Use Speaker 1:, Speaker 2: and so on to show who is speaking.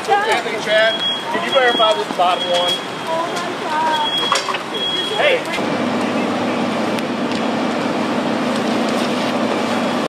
Speaker 1: Anthony, Chad, can you verify this bottom one?
Speaker 2: Oh my God.
Speaker 1: Hey.